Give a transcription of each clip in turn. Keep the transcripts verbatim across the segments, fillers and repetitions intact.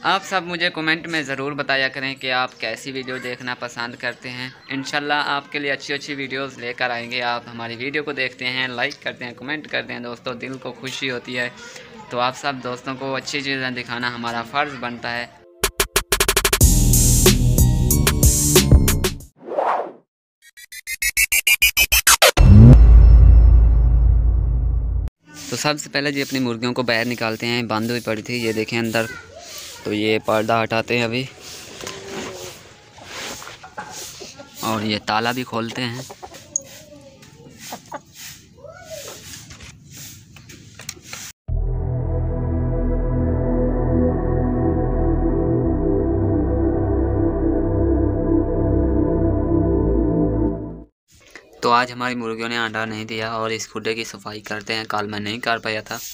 आप सब मुझे कमेंट में ज़रूर बताया करें कि आप कैसी वीडियो देखना पसंद करते हैं। इंशाल्लाह आपके लिए अच्छी अच्छी वीडियोस लेकर आएंगे। आप हमारी वीडियो को देखते हैं, लाइक करते हैं, कमेंट करते हैं दोस्तों, दिल को खुशी होती है। तो आप सब दोस्तों को अच्छी चीज़ें दिखाना हमारा फ़र्ज़ बनता है। तो सबसे पहले जी अपनी मुर्गियों को बाहर निकालते हैं। बंद हुई पड़ी थी, ये देखें अंदर। तो ये पर्दा हटाते हैं अभी और ये ताला भी खोलते हैं। तो आज हमारी मुर्गियों ने अंडा नहीं दिया और इस खुडे की सफाई करते हैं। कल मैं नहीं कर पाया था।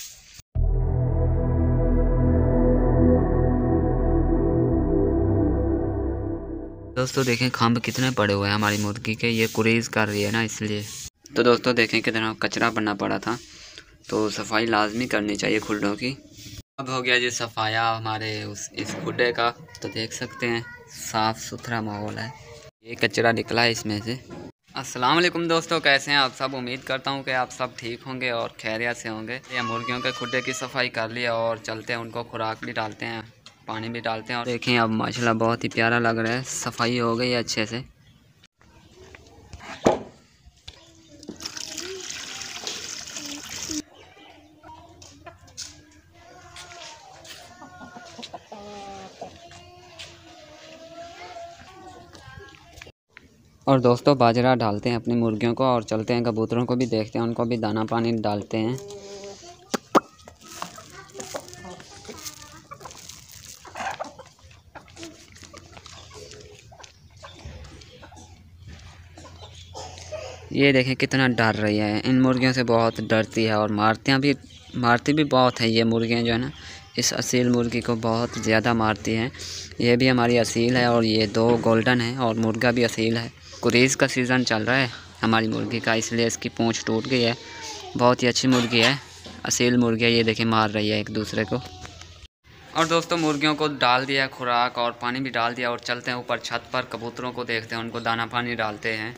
दोस्तों देखें खंभ कितने पड़े हुए हैं हमारी मुर्गी के, ये कुरेज कर रही है ना इसलिए। तो दोस्तों देखें कितना कचरा बनना पड़ा था, तो सफाई लाजमी करनी चाहिए खुडों की। अब हो गया जी सफाया हमारे उस इस खुडे का। तो देख सकते हैं साफ़ सुथरा माहौल है। ये कचरा निकला है इसमें से। अस्सलाम वालेकुम दोस्तों, कैसे हैं आप सब। उम्मीद करता हूं कि आप सब ठीक होंगे और खैरियत से होंगे। ये मुर्गियों के खुडे की सफाई कर लिया और चलते हैं, उनको खुराक भी डालते हैं, पानी भी डालते हैं। और देखें अब माशाल्लाह बहुत ही प्यारा लग रहा है, सफाई हो गई है अच्छे से। और दोस्तों बाजरा डालते हैं अपनी मुर्गियों को और चलते हैं कबूतरों को भी देखते हैं, उनको भी दाना पानी डालते हैं। ये देखें कितना डर रही है, इन मुर्गियों से बहुत डरती है और मारती भी मारती भी बहुत है। ये मुर्गियाँ जो है ना, इस असील मुर्गी को बहुत ज़्यादा मारती हैं। ये भी हमारी असील है और ये दो गोल्डन है और मुर्गा भी असील है। कुरेज़ का सीज़न चल रहा है हमारी मुर्गी का, इसलिए इसकी पूँछ टूट गई है। बहुत ही अच्छी मुर्गी है, असील मुर्गी है। ये देखें मार रही है एक दूसरे को। और दोस्तों मुर्गियों को डाल दिया खुराक और पानी भी डाल दिया और चलते हैं ऊपर छत पर, कबूतरों को देखते हैं, उनको दाना पानी डालते हैं।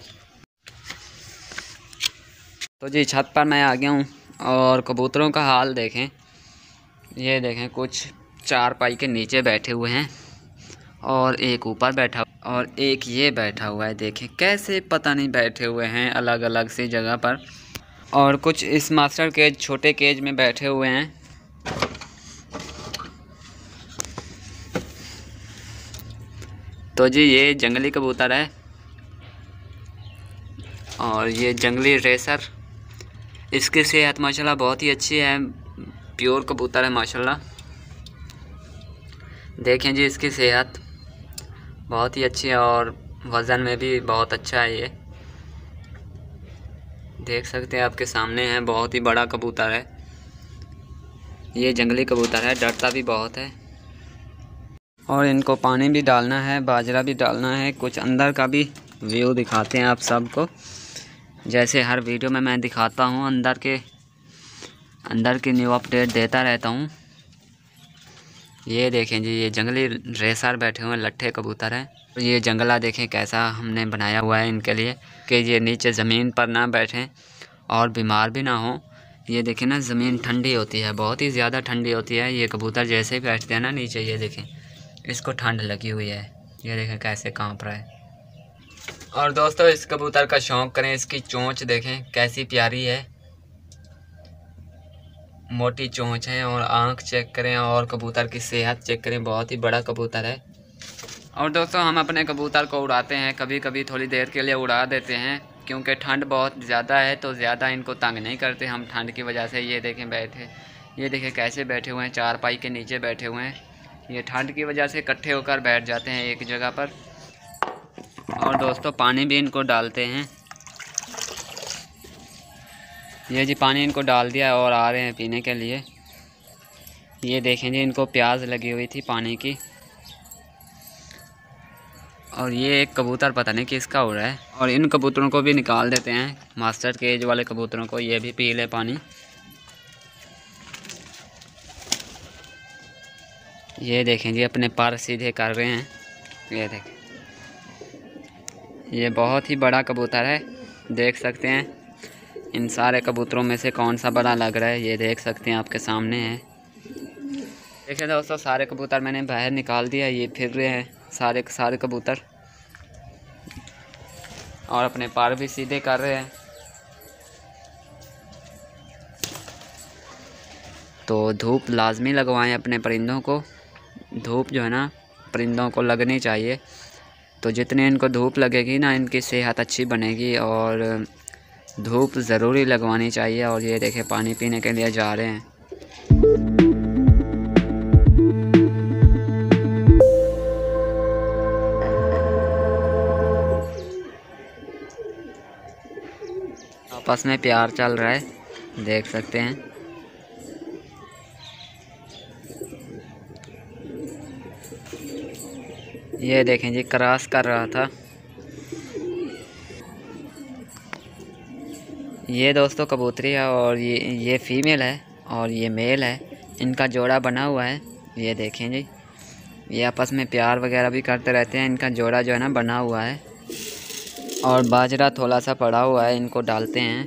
तो जी छत पर मैं आ गया हूँ और कबूतरों का हाल देखें। ये देखें कुछ चार पाई के नीचे बैठे हुए हैं और एक ऊपर बैठा और एक ये बैठा हुआ है। देखें कैसे पता नहीं बैठे हुए हैं अलग अलग सी जगह पर। और कुछ इस मास्टर केज छोटे केज में बैठे हुए हैं। तो जी ये जंगली कबूतर है और ये जंगली रेसर। इसकी सेहत माशाल्लाह बहुत ही अच्छी है, प्योर कबूतर है माशाल्लाह। देखें जी इसकी सेहत बहुत ही अच्छी है और वज़न में भी बहुत अच्छा है। ये देख सकते हैं आपके सामने है, बहुत ही बड़ा कबूतर है। ये जंगली कबूतर है, डरता भी बहुत है। और इनको पानी भी डालना है, बाजरा भी डालना है। कुछ अंदर का भी व्यू दिखाते हैं आप सबको, जैसे हर वीडियो में मैं दिखाता हूँ। अंदर के अंदर की न्यू अपडेट देता रहता हूँ। ये देखें जी ये जंगली रेसर बैठे हुए लट्ठे कबूतर हैं। ये जंगला देखें कैसा हमने बनाया हुआ है इनके लिए कि ये नीचे ज़मीन पर ना बैठें और बीमार भी ना हों। ये देखें ना ज़मीन ठंडी होती है, बहुत ही ज़्यादा ठंडी होती है। ये कबूतर जैसे ही बैठते हैं ना नीचे, ये देखें इसको ठंड लगी हुई है। ये देखें कैसे काँप रहा है। और दोस्तों इस कबूतर का शौक़ करें, इसकी चोंच देखें कैसी प्यारी है, मोटी चोंच है। और आँख चेक करें और कबूतर की सेहत चेक करें, बहुत ही बड़ा कबूतर है। और दोस्तों हम अपने कबूतर को उड़ाते हैं, कभी कभी थोड़ी देर के लिए उड़ा देते हैं क्योंकि ठंड बहुत ज़्यादा है, तो ज़्यादा इनको तंग नहीं करते हम ठंड की वजह से। ये देखें बैठे, ये देखें कैसे बैठे हुए हैं, चार पाई के नीचे बैठे हुए हैं। ये ठंड की वजह से इकट्ठे होकर बैठ जाते हैं एक जगह पर। और दोस्तों पानी भी इनको डालते हैं। ये जी पानी इनको डाल दिया और आ रहे हैं पीने के लिए। ये देखें जी इनको प्यास लगी हुई थी पानी की। और ये एक कबूतर पता नहीं किसका उड़ रहा है। और इन कबूतरों को भी निकाल देते हैं, मास्टर केज वाले कबूतरों को, ये भी पी ले पानी। ये देखें जी अपने पर सीधे कर रहे हैं। ये देखें, ये बहुत ही बड़ा कबूतर है, देख सकते हैं। इन सारे कबूतरों में से कौन सा बड़ा लग रहा है, ये देख सकते हैं, आपके सामने है। देखिए दोस्तों, सारे कबूतर मैंने बाहर निकाल दिया। ये फिर रहे हैं सारे सारे कबूतर और अपने पर भी सीधे कर रहे हैं। तो धूप लाजमी लगवाएं अपने परिंदों को। धूप जो है ना परिंदों को लगनी चाहिए। तो जितने इनको धूप लगेगी ना, इनकी सेहत अच्छी बनेगी। और धूप ज़रूरी लगवानी चाहिए। और ये देखें पानी पीने के लिए जा रहे हैं। आपस में प्यार चल रहा है, देख सकते हैं। ये देखें जी, क्रॉस कर रहा था। ये दोस्तों कबूतरी है और ये ये फीमेल है और ये मेल है। इनका जोड़ा बना हुआ है। ये देखें जी, ये आपस में प्यार वगैरह भी करते रहते हैं। इनका जोड़ा जो है ना बना हुआ है। और बाजरा थोड़ा सा पड़ा हुआ है, इनको डालते हैं।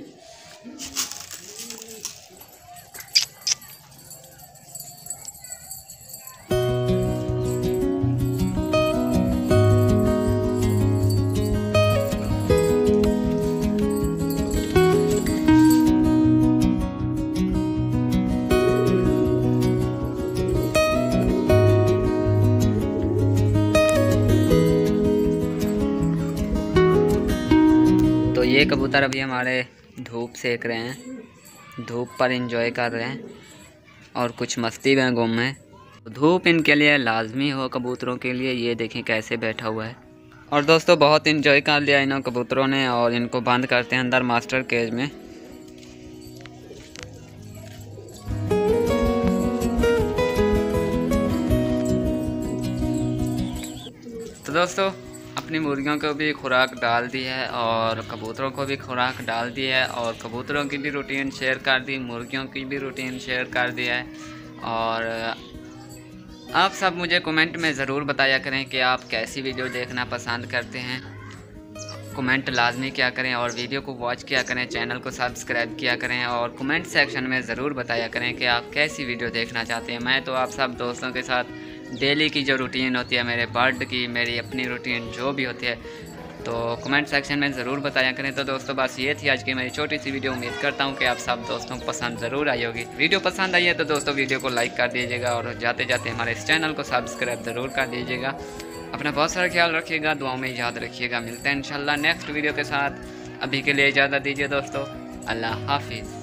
तो ये कबूतर अभी हमारे धूप सेक रहे हैं, धूप पर एंजॉय कर रहे हैं और कुछ मस्ती में गुम है। धूप इनके लिए लाजमी हो कबूतरों के लिए। ये देखें कैसे बैठा हुआ है। और दोस्तों बहुत एंजॉय कर लिया इन कबूतरों ने। और इनको बंद करते हैं अंदर मास्टर केज में। तो दोस्तों अपनी मुर्गियों को भी खुराक डाल दी है और कबूतरों को भी खुराक डाल दी है। और कबूतरों की भी रूटीन शेयर कर दी, मुर्गियों की भी रूटीन शेयर कर दी है। और आप सब मुझे कमेंट में ज़रूर बताया करें कि आप कैसी वीडियो देखना पसंद करते हैं। कमेंट लाजमी किया करें और वीडियो को वॉच किया करें, चैनल को सब्सक्राइब किया करें। और कमेंट सेक्शन में ज़रूर बताया करें कि आप कैसी वीडियो देखना चाहते हैं। मैं तो आप सब दोस्तों के साथ डेली की जो रूटीन होती है, मेरे बर्ड की, मेरी अपनी रूटीन जो भी होती है, तो कमेंट सेक्शन में ज़रूर बताया करें। तो दोस्तों बस ये थी आज की मेरी छोटी सी वीडियो। उम्मीद करता हूँ कि आप सब दोस्तों को पसंद ज़रूर आई होगी। वीडियो पसंद आई है तो दोस्तों वीडियो को लाइक कर दीजिएगा और जाते जाते हमारे इस चैनल को सब्सक्राइब ज़रूर कर दीजिएगा। अपना बहुत सारा ख्याल रखिएगा, दुआओं में याद रखिएगा। मिलते हैं इंशाल्लाह नेक्स्ट वीडियो के साथ। अभी के लिए इजाज़त दीजिए दोस्तों, अल्लाह हाफिज़।